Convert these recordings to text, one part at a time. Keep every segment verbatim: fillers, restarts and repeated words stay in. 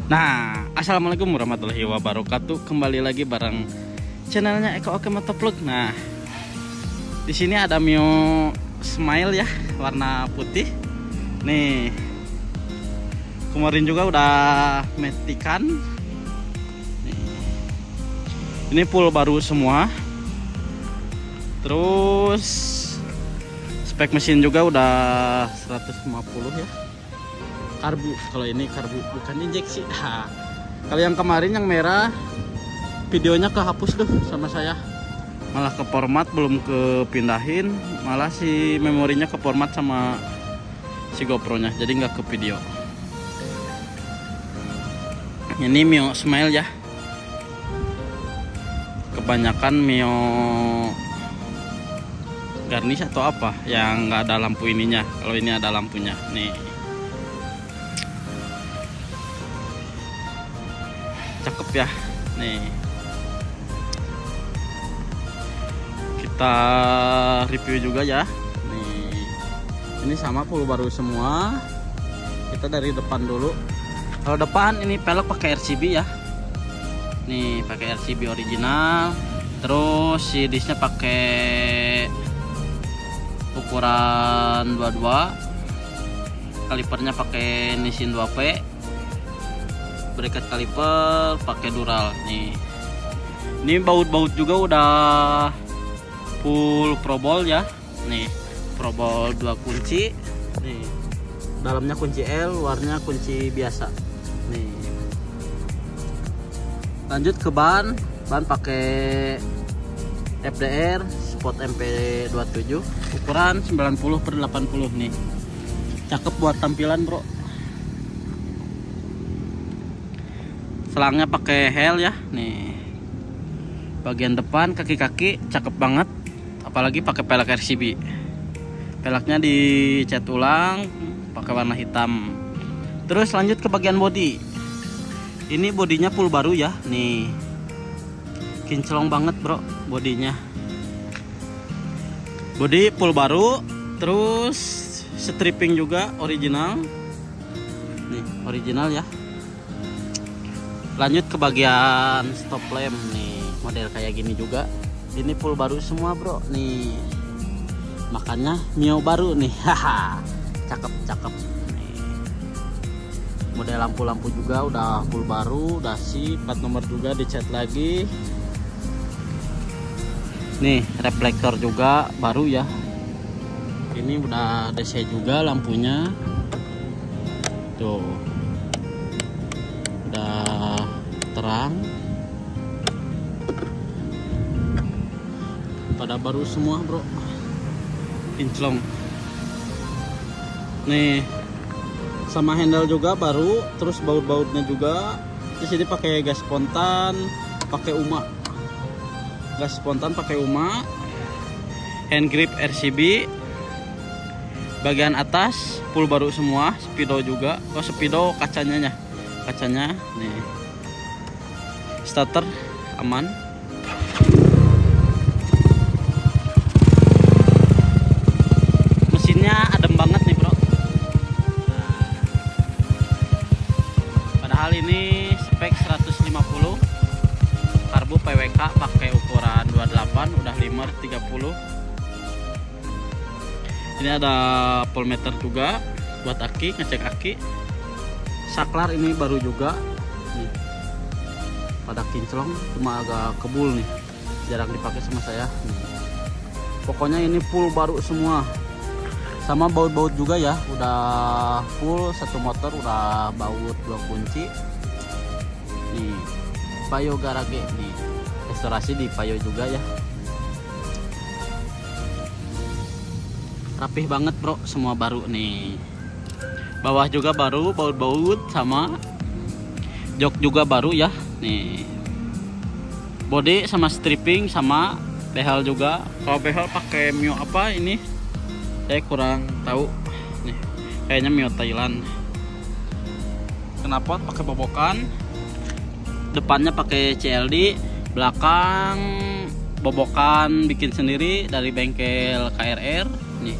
Nah, assalamualaikum warahmatullahi wabarakatuh. Kembali lagi bareng channelnya Eko Oke Motovlog. Nah, di sini ada Mio Smile ya, warna putih. Nih, kemarin juga udah metikan. Nih. Ini full baru semua. Terus spek mesin juga udah seratus lima puluh ya. Karbu, kalau ini karbu bukan injeksi. Nah, kalau yang kemarin yang merah videonya kehapus tuh sama saya, malah ke format belum kepindahin, malah si memorinya ke format sama si GoPro nya, jadi nggak ke video. Ini Mio Smile ya, kebanyakan Mio garnish atau apa yang nggak ada lampu ininya. Kalau ini ada lampunya nih, cakep ya. Nih, kita review juga ya. Nih, ini sama full baru semua. Kita dari depan dulu. Kalau depan ini pelek pakai R C B ya. Nih, pakai R C B original. Terus si disknya pakai ukuran dua puluh dua. Kalipernya pakai Nissin dua P. Bracket kaliper pakai dural. Nih, ini baut-baut juga udah full probol ya. Nih, probol dua kunci. Nih, dalamnya kunci L, luarnya kunci biasa. Nih, lanjut ke ban. Ban pakai F D R Sport M P dua puluh tujuh, ukuran sembilan puluh per delapan puluh. Nih, cakep buat tampilan bro. Selangnya pakai hel ya. Nih, bagian depan kaki-kaki cakep banget, apalagi pakai pelek R C B. Peleknya dicat ulang pakai warna hitam. Terus lanjut ke bagian bodi. Ini bodinya full baru ya. Nih, kinclong banget bro bodinya. Bodi full baru. Terus stripping juga original. Nih, original ya. Lanjut ke bagian stop lamp. Nih, model kayak gini juga. Ini full baru semua bro. Nih, makanya Mio baru nih. Haha, cakep cakep. Nih, model lampu-lampu juga udah full baru. Udah sih plat nomor juga dicat lagi. Nih, reflektor juga baru ya. Ini udah D C juga lampunya. Tuh, udah terang, pada baru semua bro, kinclong. Nih, sama handle juga baru. Terus baut-bautnya juga di sini pakai gas spontan, pakai U M A. Gas spontan pakai U M A. Hand grip R C B. Bagian atas full baru semua. Speedo juga. Oh, speedo kacanya ya. Kacanya nih. Starter aman. Mesinnya adem banget nih bro. Nah, padahal ini spek seratus lima puluh. Karbu P W K pakai ukuran dua puluh delapan, udah limmer tiga puluh. Ini ada voltmeter juga buat aki, ngecek aki. Saklar ini baru juga. Nih, pada kinclong, cuma agak kebul nih, jarang dipakai sama saya. Nih, pokoknya ini full baru semua. Sama baut-baut juga ya, udah full satu motor, udah baut dua kunci. Nih, Payo Garage nih, restorasi di Payo juga ya. Rapih banget bro, semua baru nih. Bawah juga baru, baut-baut sama. Jok juga baru ya. Nih, body sama stripping sama. Behel juga. Kalau behel pakai Mio apa ini, saya kurang tahu. Nih, kayaknya Mio Thailand. Knalpot pakai bobokan. Depannya pakai C L D. Belakang bobokan bikin sendiri dari bengkel K R R. Nih,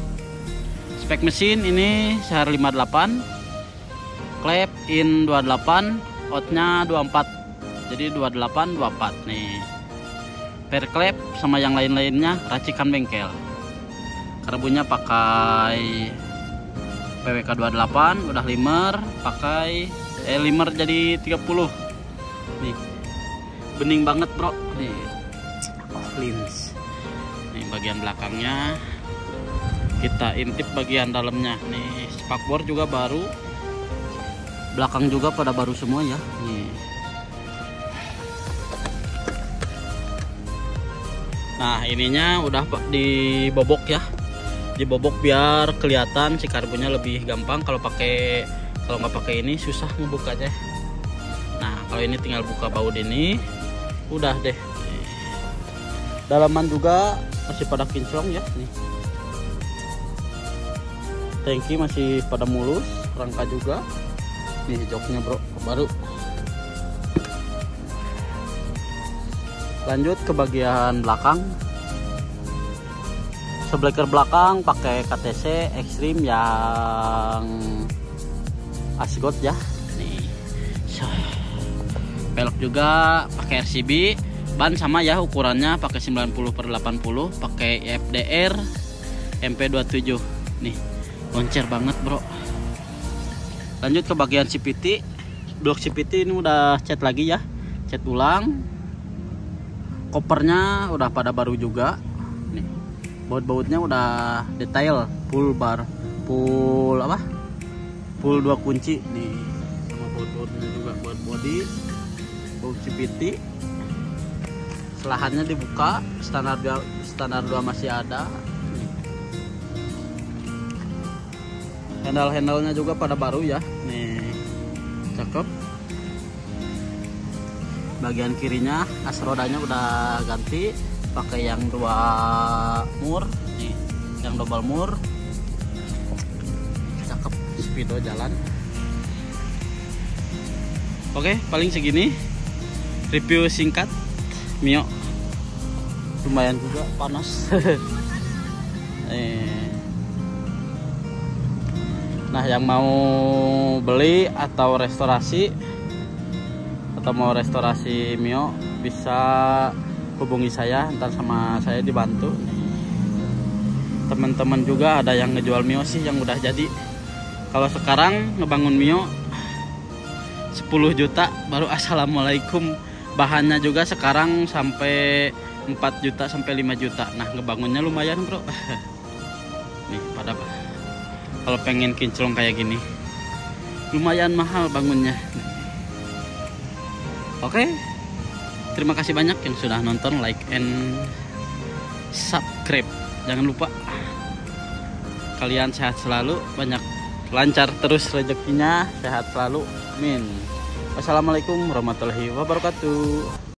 spek mesin ini C H R lima puluh delapan, klep in dua puluh delapan, outnya dua puluh empat, jadi dua puluh delapan dua puluh empat nih. Per klep sama yang lain-lainnya racikan bengkel. Karbunya pakai P W K dua puluh delapan, udah limer, pakai eh limer jadi tiga puluh. Nih. Bening banget, Bro. Nih. Oh, lins. Nih bagian belakangnya. Kita intip bagian dalamnya. Nih, spakbor juga baru. Belakang juga pada baru semua ya. Nih. Nah, ininya udah dibobok ya. Dibobok biar kelihatan si karbunya lebih gampang. Kalau pakai kalau nggak pakai ini susah ngebukanya. Nah, kalau ini tinggal buka baut ini, udah deh. Dalaman juga masih pada kinclong ya nih. Tangki masih pada mulus, rangka juga. Nih joknya, Bro, baru. Lanjut ke bagian belakang. Sebleker belakang pakai K T C Extreme yang asgot ya. Nih. Pelek juga pakai R C B. Ban sama ya ukurannya, pakai sembilan puluh per delapan puluh, pakai F D R M P dua puluh tujuh. Nih, loncer banget, Bro. Lanjut ke bagian C V T. Blok C V T ini udah cat lagi ya. Cat ulang. Kopernya udah pada baru juga. Nih. Baut-bautnya udah detail, full bar, full apa? Full dua kunci nih. Sama baut-bautnya juga buat body. Baut C V T. Selahannya dibuka, standar dua, standar dua masih ada. Handle-handlenya juga pada baru ya. Nih. Cakep. Bagian kirinya as rodanya udah ganti, pakai yang dua mur nih, yang double mur. Cakep, speedo jalan. Oke, paling segini review singkat Mio. Lumayan juga panas. eh. Nah, yang mau beli atau restorasi atau mau restorasi Mio bisa hubungi saya, ntar sama saya dibantu. Teman-teman juga ada yang ngejual Mio sih yang udah jadi. Kalau sekarang ngebangun Mio sepuluh juta baru assalamualaikum. Bahannya juga sekarang sampai empat juta sampai lima juta. Nah, ngebangunnya lumayan, Bro. Nih pada kalau pengen kinclong kayak gini lumayan mahal bangunnya. Oke, terima kasih banyak yang sudah nonton, like and subscribe. Jangan lupa kalian sehat selalu, banyak lancar terus rezekinya, sehat selalu, amin. Wassalamualaikum warahmatullahi wabarakatuh.